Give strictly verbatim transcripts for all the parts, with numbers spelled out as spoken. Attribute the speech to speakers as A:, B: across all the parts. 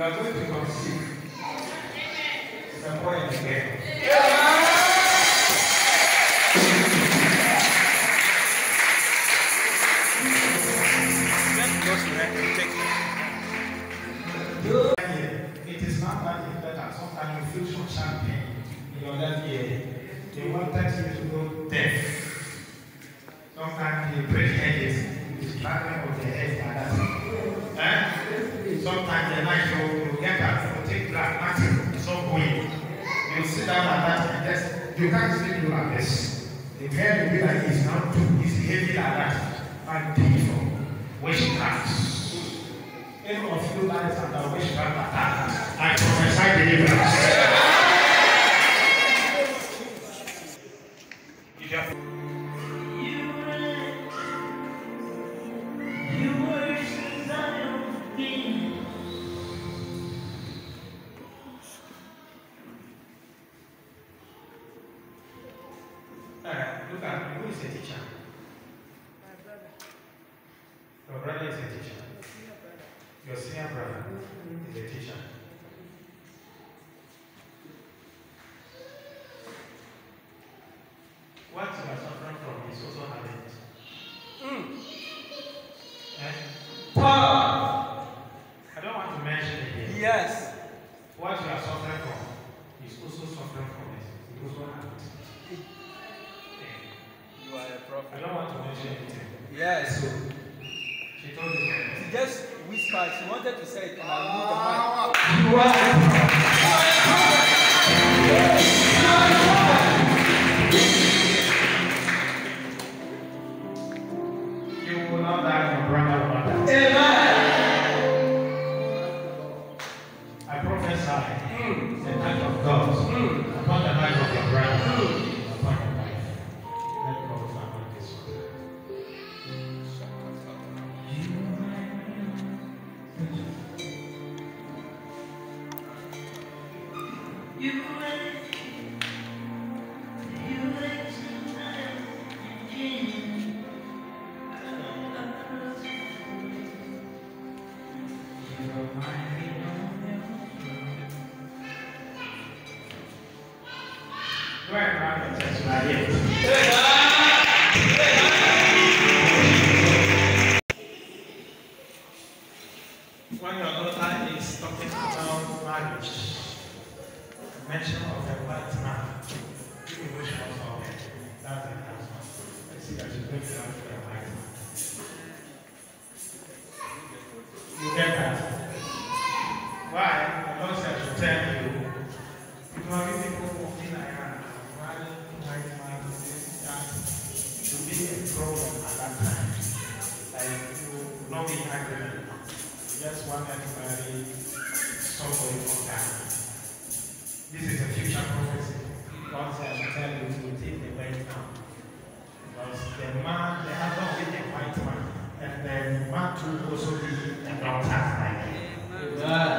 A: are going to conceive. It's a boy and a girl. It is not that better. Sometimes you feel some champagne in your left ear. They wanted you to go deaf. Sometimes the brainhead is traveling with the head like that. Eh? Sometimes the night you will get that, you will take black nothing, it's not going. You sit down like that and just, you can't sleep like this. The head will be like this, not too easy, heavy like that. And people, witchcraft. Any of you guys are the witchcraft attack, I prophesy deliverance. You just look at me. Who is a teacher?
B: My brother.
A: Your brother is a teacher. Your senior brother is a teacher. What you are suffering from is also having it. Mm. Eh?
B: Wow.
A: I don't want to mention it here.
B: Yes.
A: What you are suffering from is also suffering from it. It also has it.
B: You are a prophet.
A: I don't want to mention anything.
B: Yes.
A: So, she told me that.
B: She just whispered. She wanted to say it, and I moved the mic.
A: You are You will not die, your brother will not die. Amen. I prophesy mm. the night of God mm. upon the life of your brother, mm. upon your life. Let God find this one. You when your daughter is talking about marriage, mention of a white man, you will wish for something. That's the husband. I see that you break down to a white man. You get that? Why? The Lord said to tell you, you are people walking like that, marrying white man, that to be a problem at that time. Like you will not be angry. Just want everybody somebody from that. This is a future prophecy. God said to tell you to take the way down. Because the man, they have not been a white man, and the man too also be a daughter like him. Amen.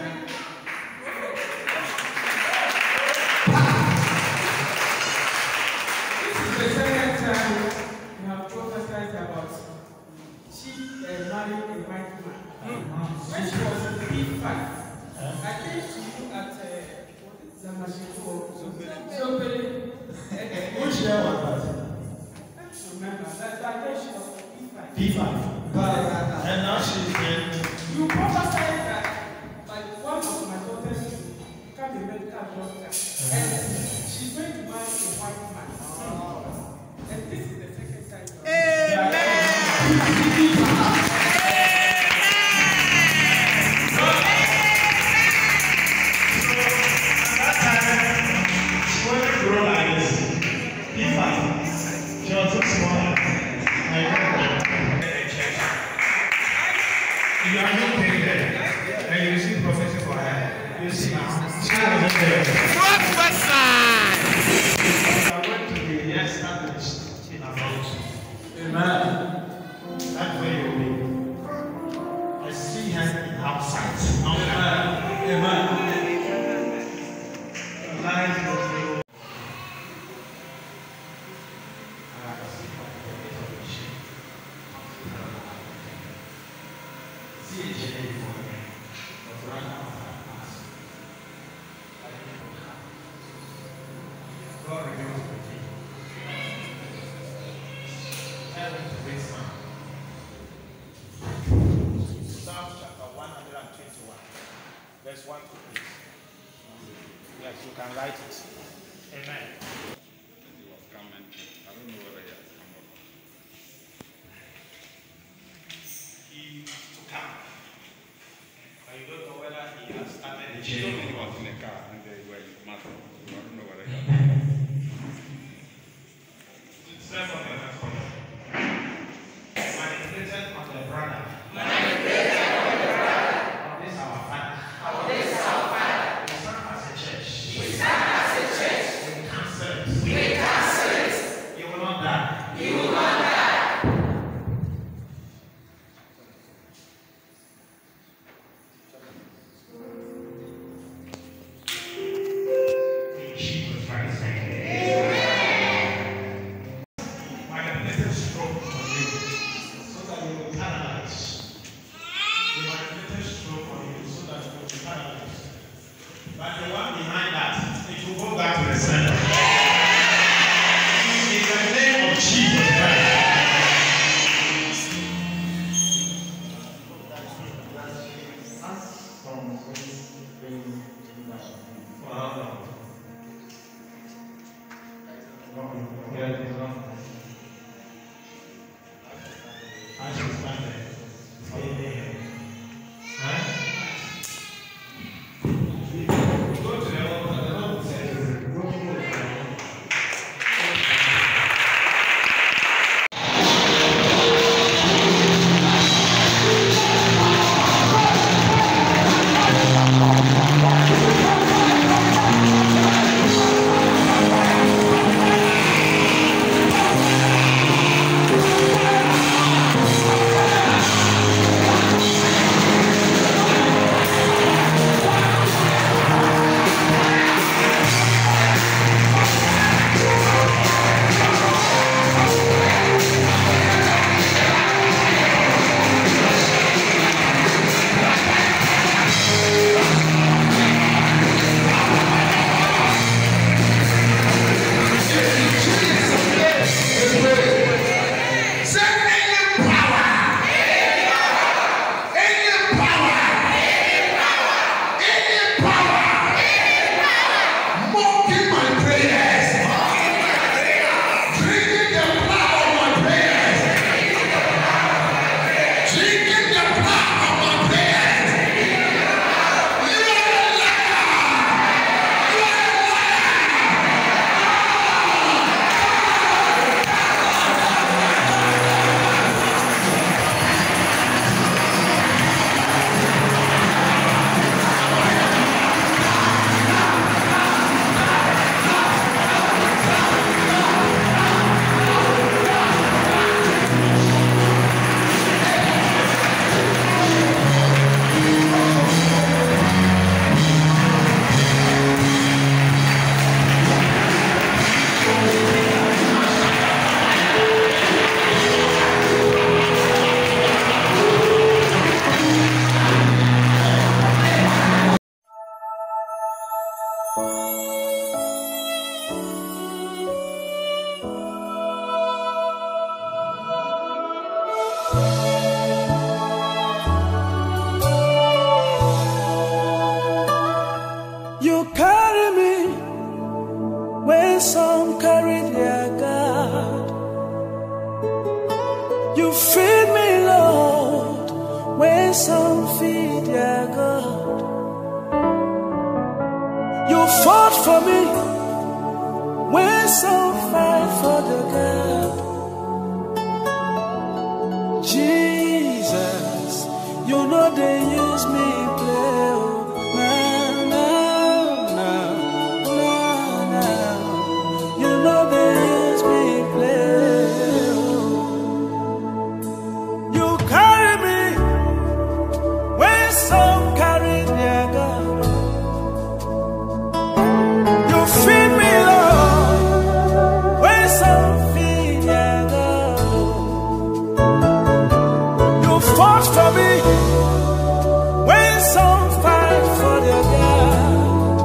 A: This is the second time you have prophesied about she uh, married a white man. When she was in P five, I came to you at Zamashiko Zobele. Which year was that? I don't remember. That day she was in P five. P five. And now she's in. You prophesied that like one of my daughters will become a medical doctor. And she's going to marry a white man. And this is the second time. Amen. You are not paid there, and you receive prophecy for her. You see now, she wasn't there. Prophesy! I want to be established in our house. Amen. That's where you'll be. I see her outside. Amen. Amen. Life will be. See a
C: Verse one, two, please. Yes, you can write it. Amen.
D: He was coming. I don't know whether he has come or not.
C: He to come. But you don't know whether he has started the
D: He
C: journey.
D: was in the car and they were matter. So I don't know whether he has come.
C: Step on the next one. Manipulated on the brother.
E: Manipulated on the brother.
C: On this our father.
E: On this our father.
C: We stand as a church.
E: We stand as a church.
C: We cancel it.
E: We cancel it.
C: You will not die.
E: You will not die.
C: In Jesus Christ's name. Manipulated stroke on you so that you will be paralyzed. We manipulated stroke on you so that you will be paralyzed. But the one behind that, it will go back to the center. In the name of Jesus Christ. For how long? Yeah, it is long. I should stand there. Amen. Huh? Go to the altar. The Lord says, go to the altar.
F: You carry me when some carry their God. You feed me, Lord, when some feed their God. You fought for me when some fight for the God. Jesus, you know they use me play. Nah, nah, nah, nah, nah. You know they use me play. You carry me when some carry their God. You feed me, Lord, when some feed their God. You fought for me when some fight for their God.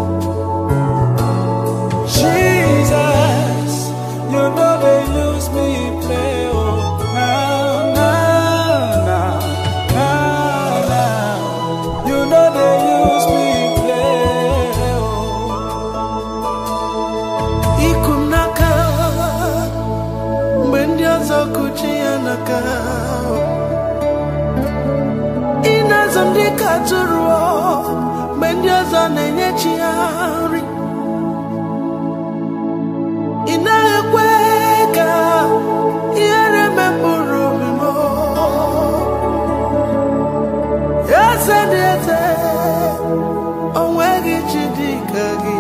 F: Jesus, you know they use me play. Oh, now, now, now, now, now. You know they use me n'aka ịna-azụ ndị ka atụrụ mgbe ndị ọzọ na-enye chi ya nri ị na-ekwe ka ihere mepụrụ obi m eze dị eze o nweghị chi dị ka gị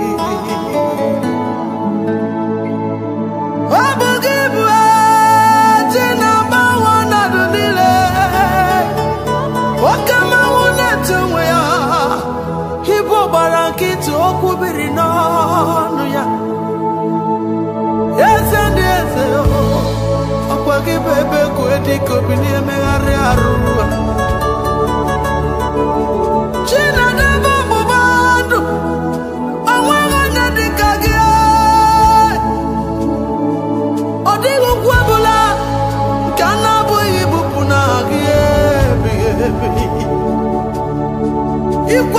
F: ọ bụ gị bụ chi na-agbanwe ọnọdụ niile oke mmanwụ na-eti onwe ya ibu gbara nkịtị okwu biri n'ọnụ ya eze ndị eze ọkwa gị bụ ebe kue dịka obi na-emegharị arụ Chinadebe ọgbụgba ndụ onweghị onye dịka gị ọ dịghị ugwu ọbụla nke a na-abụghị ibupụ na gị ebighị ebi ikwe